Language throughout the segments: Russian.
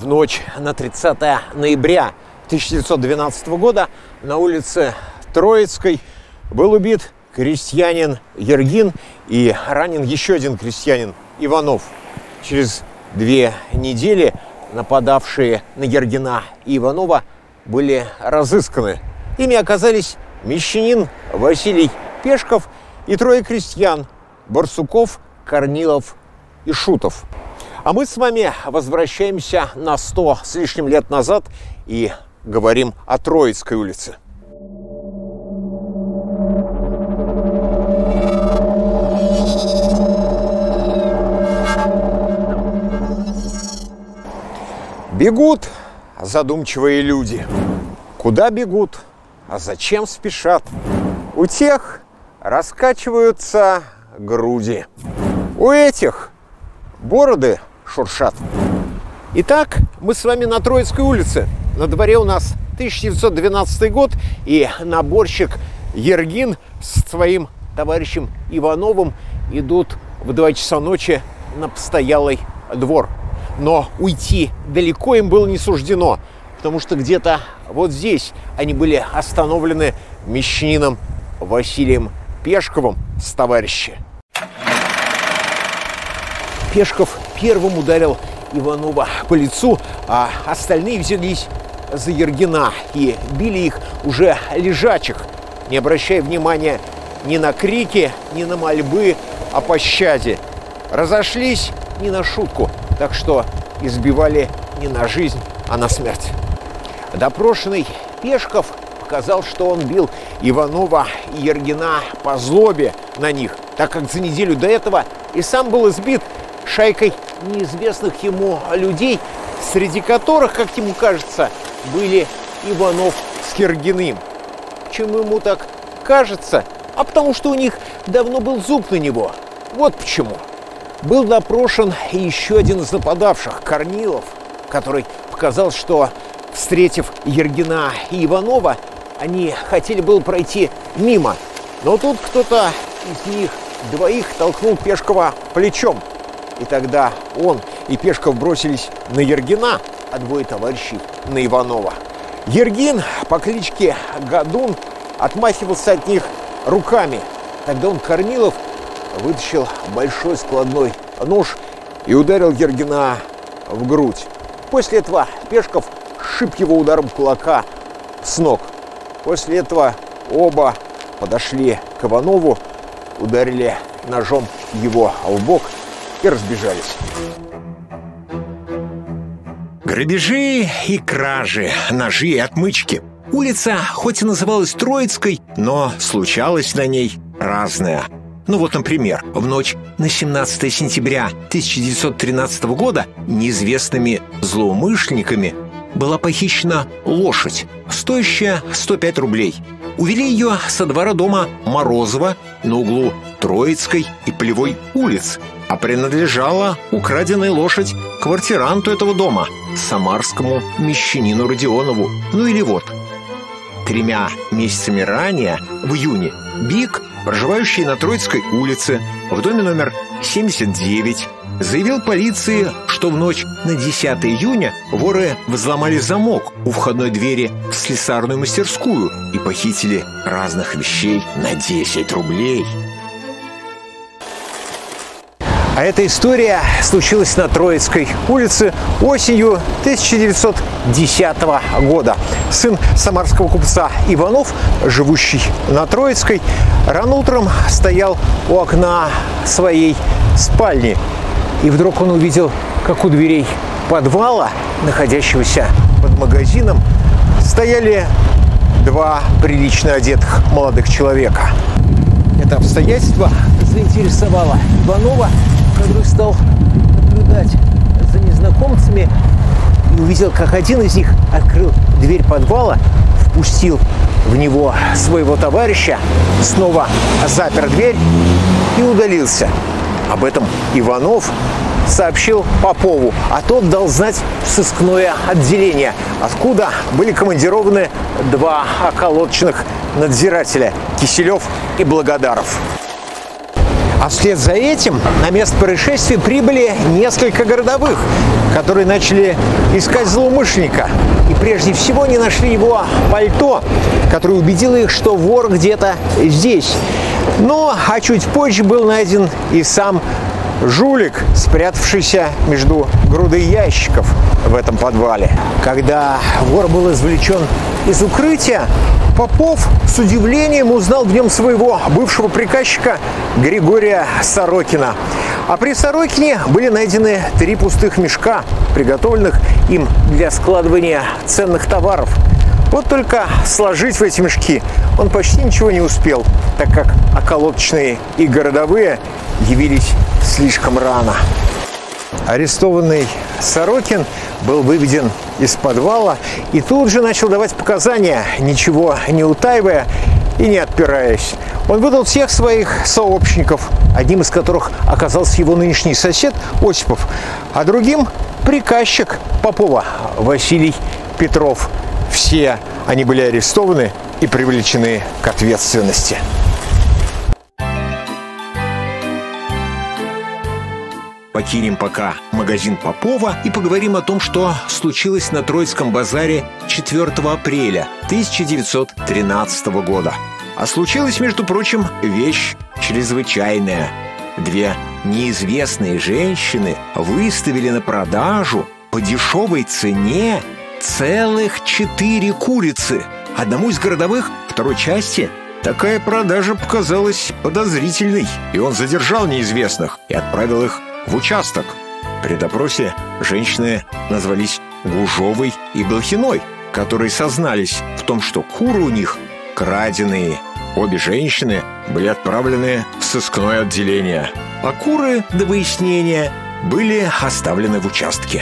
В ночь на 30 ноября 1912 года на улице Троицкой был убит крестьянин Ергин и ранен еще один крестьянин Иванов. Через 2 недели нападавшие на Ергина и Иванова были разысканы. Ими оказались мещанин Василий Пешков и 3 крестьян – Барсуков, Корнилов и Шутов. А мы с вами возвращаемся на 100 с лишним лет назад и говорим о Троицкой улице. Бегут задумчивые люди. Куда бегут? А зачем спешат? У тех раскачиваются груди. У этих бороды шуршат. Итак, мы с вами на Троицкой улице. На дворе у нас 1912 год, и наборщик Ергин с своим товарищем Ивановым идут в 2 часа ночи на постоялый двор. Но уйти далеко им было не суждено, потому что где-то вот здесь они были остановлены мещанином Василием Пешковым с товарищем. Пешков первым ударил Иванова по лицу, а остальные взялись за Ергина и били их уже лежачих, не обращая внимания ни на крики, ни на мольбы о пощаде. Разошлись не на шутку, так что избивали не на жизнь, а на смерть. Допрошенный Пешков показал, что он бил Иванова и Ергина по злобе на них, так как за неделю до этого и сам был избит шайкой неизвестных ему людей, среди которых, как ему кажется, были Иванов с Ергиным. Почему ему так кажется? А потому что у них давно был зуб на него. Вот почему. Был допрошен еще один из нападавших, Корнилов, который показал, что, встретив Ергина и Иванова, они хотели было пройти мимо. Но тут кто-то из них 2 толкнул Пешкова плечом. И тогда он и Пешков бросились на Ергина, а 2 товарищей на Иванова. Ергин по кличке Годун отмахивался от них руками. Тогда Корнилов вытащил большой складной нож и ударил Ергина в грудь. После этого Пешков сшиб его ударом кулака с ног. После этого оба подошли к Иванову, ударили ножом его в бок и разбежались. Грабежи и кражи, ножи и отмычки. Улица хоть и называлась Троицкой, но случалось на ней разное. Ну вот, например, в ночь на 17 сентября 1913 года неизвестными злоумышленниками была похищена лошадь, стоящая 105 рублей. Увели ее со двора дома Морозова на углу Троицкой и Полевой улиц, а принадлежала украденная лошадь квартиранту этого дома, самарскому мещанину Родионову. Ну или вот. 3 месяцами ранее, в июне, Бик, проживающий на Троицкой улице, в доме номер 79, заявил полиции, что в ночь на 10 июня воры взломали замок у входной двери в слесарную мастерскую и похитили разных вещей на 10 рублей. А эта история случилась на Троицкой улице осенью 1910 года. Сын самарского купца Иванов, живущий на Троицкой, рано утром стоял у окна своей спальни. И вдруг он увидел, как у дверей подвала, находящегося под магазином, стояли 2 прилично одетых молодых человека. Это обстоятельство заинтересовало Иванова, который стал наблюдать за незнакомцами и увидел, как один из них открыл дверь подвала, впустил в него своего товарища, снова запер дверь и удалился. Об этом Иванов сообщил Попову, а тот дал знать в сыскное отделение, откуда были командированы 2 околоточных надзирателя – Киселев и Благодаров. А вслед за этим на место происшествия прибыли несколько городовых, которые начали искать злоумышленника. И прежде всего не нашли его пальто, которое убедило их, что вор где-то здесь. Ну, а чуть позже был найден и сам жулик, спрятавшийся между грудой ящиков в этом подвале. Когда вор был извлечен из укрытия, Попов с удивлением узнал в нем своего бывшего приказчика Григория Сорокина. А при Сорокине были найдены 3 пустых мешка, приготовленных им для складывания ценных товаров. Вот только сложить в эти мешки он почти ничего не успел, так как околоточные и городовые явились слишком рано. Арестованный Сорокин был выведен из подвала и тут же начал давать показания, ничего не утаивая и не отпираясь. Он выдал всех своих сообщников, одним из которых оказался его нынешний сосед Осипов, а другим – приказчик Попова Василий Петров. Все они были арестованы и привлечены к ответственности. Покинем пока магазин Попова и поговорим о том, что случилось на Троицком базаре 4 апреля 1913 года. А случилась, между прочим, вещь чрезвычайная. 2 неизвестные женщины выставили на продажу по дешевой цене целых 4 курицы. Одному из городовых второй части такая продажа показалась подозрительной, и он задержал неизвестных и отправил их в участок. При допросе женщины назвались Гужовой и Блохиной, которые сознались в том, что куры у них краденые. Обе женщины были отправлены в сыскное отделение, а куры до выяснения были оставлены в участке.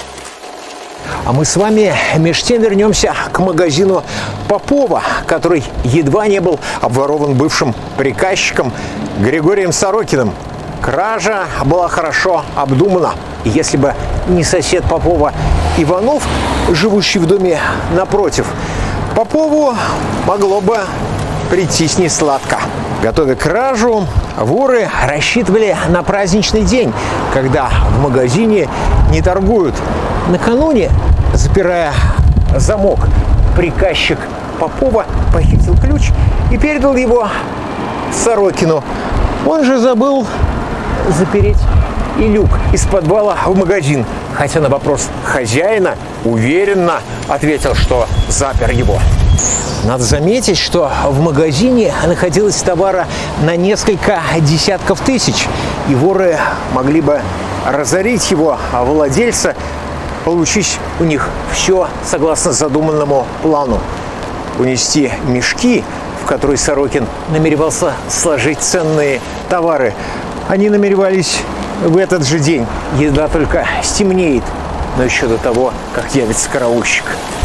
А мы с вами меж тем вернемся к магазину Попова, который едва не был обворован бывшим приказчиком Григорием Сорокиным. Кража была хорошо обдумана. И если бы не сосед Попова Иванов, живущий в доме напротив, Попову могло бы прийтись несладко. Готовя кражу, воры рассчитывали на праздничный день, когда в магазине не торгуют. Накануне, запирая замок, приказчик Попова похитил ключ и передал его Сорокину. Он же забыл запереть и люк из подвала в магазин, хотя на вопрос хозяина уверенно ответил, что запер его. Надо заметить, что в магазине находилось товара на несколько десятков тысяч, и воры могли бы разорить его, а владельца получить у них все согласно задуманному плану. Унести мешки, в которые Сорокин намеревался сложить ценные товары, они намеревались в этот же день, едва только стемнеет, но еще до того, как явится караульщик.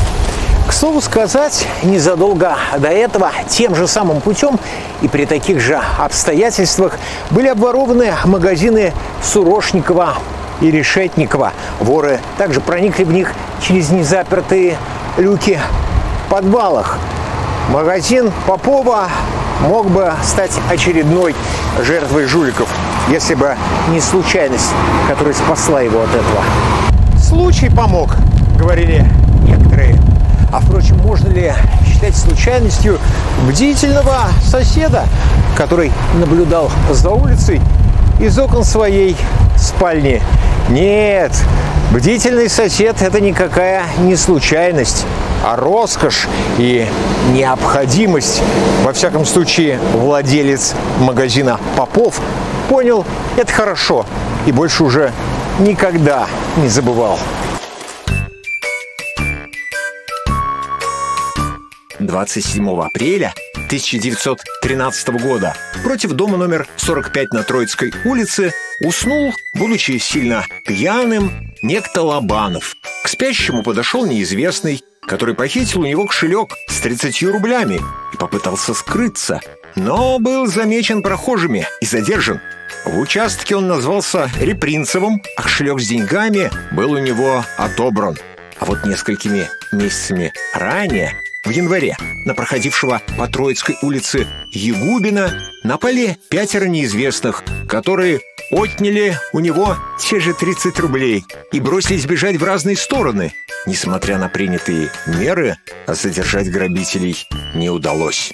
К слову сказать, незадолго до этого тем же самым путем и при таких же обстоятельствах были обворованы магазины Сурошникова и Решетникова. Воры также проникли в них через незапертые люки в подвалах. Магазин Попова мог бы стать очередной жертвой жуликов, если бы не случайность, которая спасла его от этого. Случай помог, говорили некоторые. А впрочем, можно ли считать случайностью бдительного соседа, который наблюдал за улицей из окон своей спальни? Нет, бдительный сосед – это никакая не случайность, а роскошь и необходимость. Во всяком случае, владелец магазина Попов понял это хорошо и больше уже никогда не забывал. 27 апреля 1913 года против дома номер 45 на Троицкой улице уснул, будучи сильно пьяным, некто Лобанов. К спящему подошел неизвестный, который похитил у него кошелек с 30 рублями и попытался скрыться, но был замечен прохожими и задержан. В участке он назвался Репринцевым, а кошелек с деньгами был у него отобран. А вот несколькими месяцами ранее В январе на проходившего по Троицкой улице Ягубина напали 5 неизвестных, которые отняли у него те же 30 рублей и бросились бежать в разные стороны. Несмотря на принятые меры, задержать грабителей не удалось.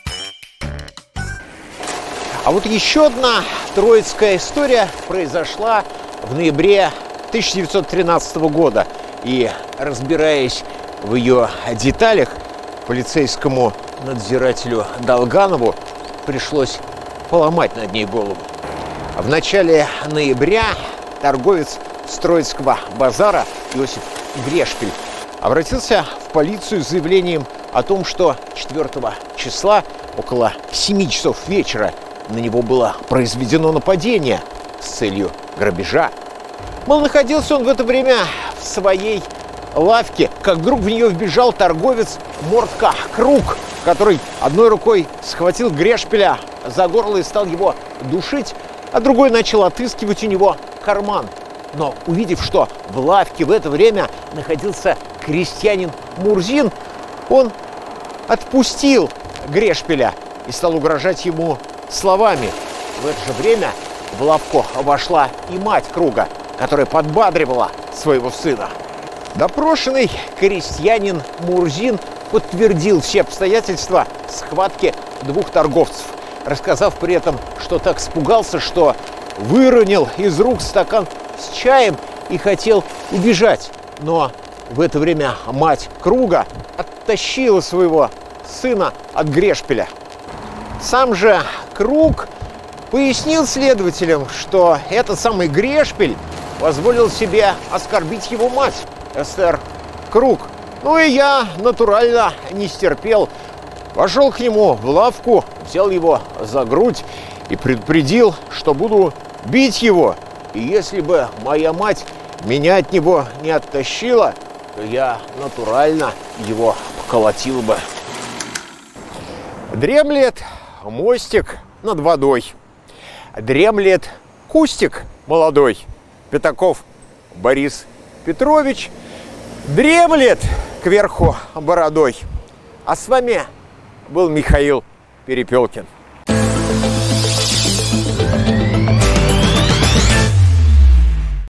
А вот еще одна троицкая история произошла в ноябре 1913 года. И, разбираясь в ее деталях, полицейскому надзирателю Долганову пришлось поломать над ней голову. В начале ноября торговец с Троицкого базара Иосиф Грешпель обратился в полицию с заявлением о том, что 4 числа около 7 часов вечера на него было произведено нападение с целью грабежа. Мол, находился он в это время в своей лавке, как вдруг в нее вбежал торговец Мортка Круг, который одной рукой схватил Грешпеля за горло и стал его душить, а другой начал отыскивать у него карман. Но, увидев, что в лавке в это время находился крестьянин Мурзин, он отпустил Грешпеля и стал угрожать ему словами. В это же время в лавку вошла и мать Круга, которая подбадривала своего сына. Допрошенный крестьянин Мурзин подтвердил все обстоятельства схватки двух торговцев, рассказав при этом, что так испугался, что выронил из рук стакан с чаем и хотел убежать. Но в это время мать Круга оттащила своего сына от Грешпеля. Сам же Круг пояснил следователям, что этот самый Грешпель позволил себе оскорбить его мать, Эстер Круг. Ну и я натурально не стерпел. Пошел к нему в лавку, взял его за грудь и предупредил, что буду бить его. И если бы моя мать меня от него не оттащила, то я натурально его поколотил бы. Дремлет мостик над водой. Дремлет кустик молодой. Пятаков Борис Петрович дремлет кверху бородой. А с вами был Михаил Перепелкин.